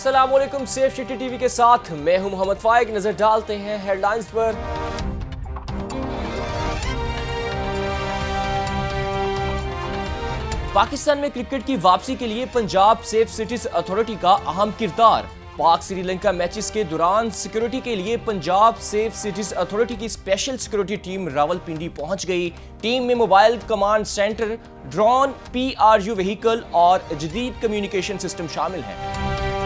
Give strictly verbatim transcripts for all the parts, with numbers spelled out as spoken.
अस्सलाम वालेकुम। Safe city TV के साथ मैं हूं मोहम्मद फाइक। नजर डालते हैं हेडलाइंस पर। पाकिस्तान में क्रिकेट की वापसी के लिए पंजाब सेफ सिटीज अथॉरिटी का अहम किरदार। पाक श्रीलंका मैचेस के दौरान सिक्योरिटी के लिए पंजाब सेफ सिटीज अथॉरिटी की स्पेशल सिक्योरिटी टीम रावलपिंडी पहुंच गई। टीम में mobile command centre, drone, PRU vehicle और जदीद कम्युनिकेशन सिस्टम शामिल हैं।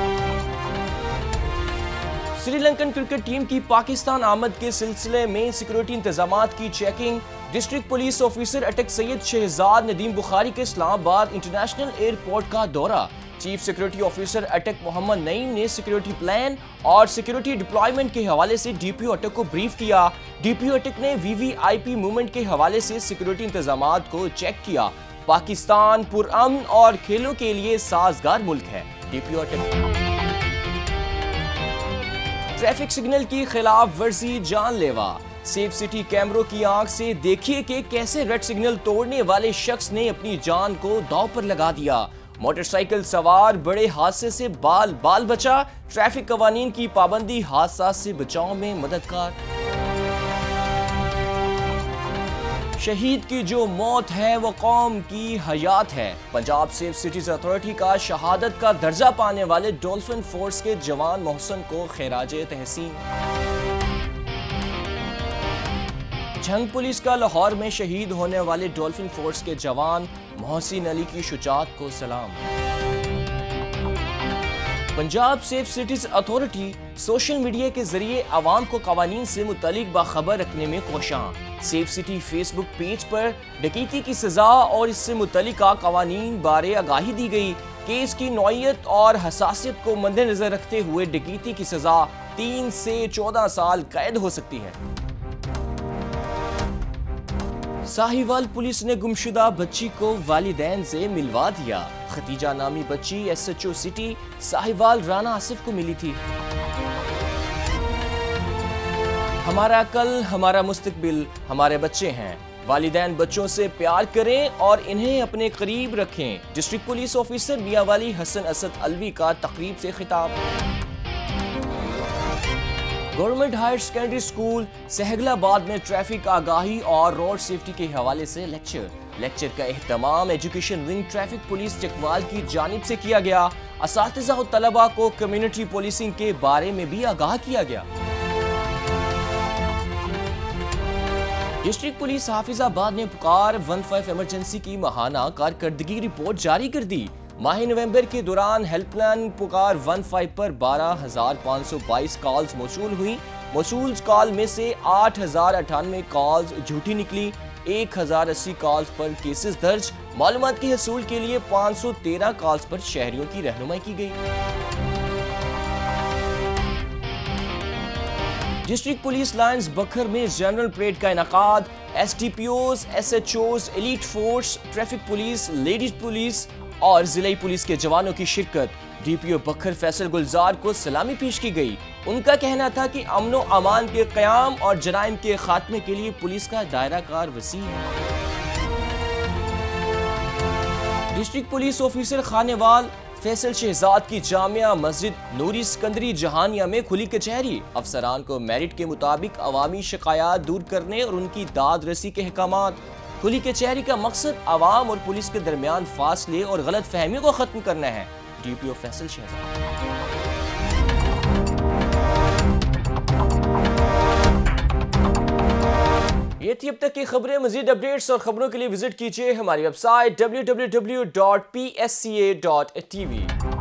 श्रीलंकन क्रिकेट टीम की पाकिस्तान आमद के सिलसिले में सिक्योरिटी इंतजामात की चेकिंग। डिस्ट्रिक्ट पुलिस ऑफिसर अटक सैयद शहजाद नदीम बुखारी के इस्लामाबाद इंटरनेशनल एयरपोर्ट का दौरा। चीफ सिक्योरिटी ऑफिसर अटक मोहम्मद नईम ने सिक्योरिटी प्लान और सिक्योरिटी डिप्लॉयमेंट के हवाले से डीपीओ अटक को ब्रीफ किया। डीपीओ अटक ने वीवीआईपी मूवमेंट के हवाले से सिक्योरिटी इंतजामात को चेक किया। पाकिस्तान पुरअमन और खेलों के लिए साजगार मुल्क है। डीपीओ अटक। ट्रैफिक सिग्नल की खिलाफ वर्जी जानलेवा। सेफ सिटी कैमरों की आंख से देखिए कि कैसे रेड सिग्नल तोड़ने वाले शख्स ने अपनी जान को दांव पर लगा दिया। मोटरसाइकिल सवार बड़े हादसे से बाल बाल बचा। ट्रैफिक कवानीन की पाबंदी हादसा से बचाव में मददगार। शहीद की जो मौत है वो कौम की हयात है। पंजाब सेफ सिटीज अथॉरिटी का शहादत का दर्जा पाने वाले डॉल्फिन फोर्स के जवान मोहसन को खैराजे तहसीन। जंग पुलिस का लाहौर में शहीद होने वाले डॉल्फिन फोर्स के जवान मोहसिन अली की शुजाअत को सलाम। Punjab safe cities authority social media के जरिए आवाम को कवानीन से मुतालिक बाखबर रखने में कोशां। सेफ सिटी फेसबुक पेज पर डकैती की सजा और इससे मुतालिका कवानीन बारे आगाही दी गई। केस की नौयत और हसासियत को मद्देनजर रखते हुए डकैती की सजा तीन से चौदह साल कैद हो सकती है। साहिवाल पुलिस ने गुमशुदा बच्ची को वालिदैन से मिलवा दिया। खतीजा नामी बच्ची एसएचओ सिटी साहिवाल राना आसिफ को मिली थी। हमारा कल हमारा मुस्तकबिल हमारे बच्चे हैं। वालिदैन बच्चों से प्यार करें और इन्हें अपने करीब रखें। District police officer Mianwali Hassan Asad Alvi का तकरीब से खिताब। Government higher secondary school Sehgalabad में ट्रैफिक आगाही और रोड सेफ्टी के हवाले से लेक्चर। लेक्चर का एहतमाम education wing traffic police Chakwal की जानिब से किया गया। असातिज़ा और तलबा को कम्युनिटी पुलिसिंग के बारे में भी आगाह किया गया। डिस्ट्रिक्ट पुलिस हाफिजाबाद ने पुकार वन फाइव इमरजेंसी की माहाना कारकर्दगी रिपोर्ट जारी कर दी। माह नवंबर के दौरान हेल्पलाइन पुकार वन फाइव पर बारह हजार पाँच सौ बाईस कॉल्स मौसूल हुई। मौसूल कॉल में से आठ हजार अठानवे कॉल्स झूठी निकली। एक हजार अस्सी कॉल्स पर केसेस दर्ज। मालूमात के हसूल के लिए पाँच सौ तेरह कॉल्स पर शहरियों की रहनुमाई की गई। डिस्ट्रिक्ट पुलिस लाइन्स बखर में जनरल परेड का इनाकाद। S D P Os, S H Os, elite force, traffic police, ladies police और जिला पुलिस के जवानों की शिरकत। डीपीओ बखर फैसल गुलजार को सलामी पेश की गई। उनका कहना था कि अमनो अमान के क़याम और जराइम के खात्मे के लिए पुलिस का दायरा कार वसी है। District police officer Khanewal Faisal Shahzad की जामिया मस्जिद नूरी सिकंदरी जहानिया में खुली कचहरी। अफसरान को मेरिट के मुताबिक अवामी शिकायत दूर करने और उनकी दाद रसी के अहकामात। खुली कचहरी का मकसद आवाम और पुलिस के दरमियान फासले और गलत फहमी को खत्म करना है। डीपीओ फैसल शहजाद। ये थी अब तक की खबरें। मजीद अपडेट्स और खबरों के लिए विजिट कीजिए हमारी website W W W dot P S C A dot T we.